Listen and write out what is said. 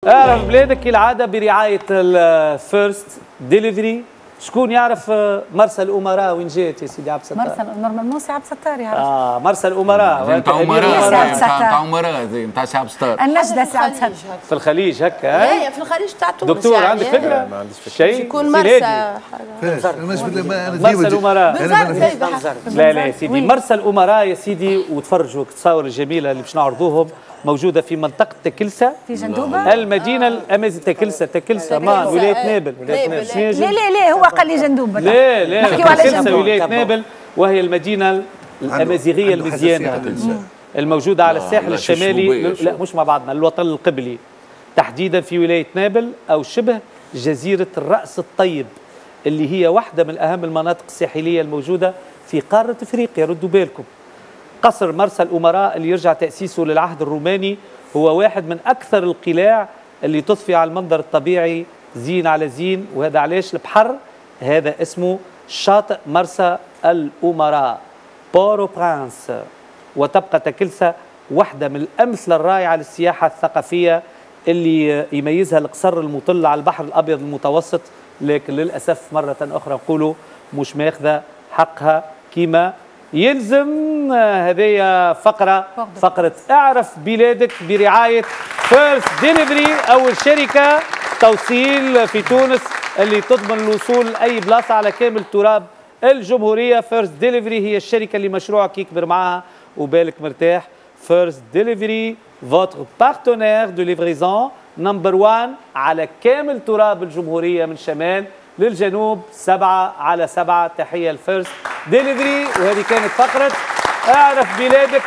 اعرف بلادك كالعاده برعايه الفيرست ديليفري. شكون يعرف مرسى الامراء وين جات يا سيدي عبد الستار؟ مرسى نورمالمون سي عبد الستار يعرف. مرسى الامراء نتاع امراء زي نتاع سي عبد الستار. النجده سي عبد الستار في الخليج هكا. ايه في الخليج تاع تونس. دكتور يعني عندك فكره؟ ما عنديش فكره. شيء يكون مرسى مرسى الامراء. لا لا يا سيدي، وي. مرسى الامراء يا سيدي، وتفرجوا التصاور الجميله اللي باش نعرضوهم موجوده في منطقه تكلسه في جندوبه. المدينه الامازيغيه. تكلسه مان ولايه نابل. لا هو قال لي جندوبه. لا نحكيو على تكلسه جندوبه. ولايه نابل، وهي المدينه الامازيغيه المزيانه الموجوده على الساحل الشمالي. لا مش مع بعضنا، الوطن القبلي تحديدا في ولايه نابل او شبه جزيره الراس الطيب، اللي هي واحده من اهم المناطق الساحليه الموجوده في قاره افريقيا. ردوا بالكم، قصر مرسى الامراء اللي يرجع تاسيسه للعهد الروماني هو واحد من اكثر القلاع اللي تضفي على المنظر الطبيعي زين على زين. وهذا علاش البحر هذا اسمه شاطئ مرسى الامراء بورو برانس. وتبقى تكلسة واحدة من الأمثلة الرائعة للسياحة الثقافية اللي يميزها القصر المطل على البحر الأبيض المتوسط، لكن للأسف مرة أخرى نقولوا مش ماخذة حقها كما يلزم. هذه فقرة اعرف بلادك برعاية فيرست ديليفري، أول شركة توصيل في تونس اللي تضمن الوصول لأي بلاصة على كامل تراب الجمهورية. فيرست ديليفري هي الشركة اللي مشروعك يكبر معها وبالك مرتاح. فيرست ديليفري فوتر بارتنير دو ليفريزون نمبر 1 على كامل تراب الجمهورية من شمال للجنوب. 7/7. تحية الفيرست ديليفري. وهذه كانت فقرة اعرف بلادك.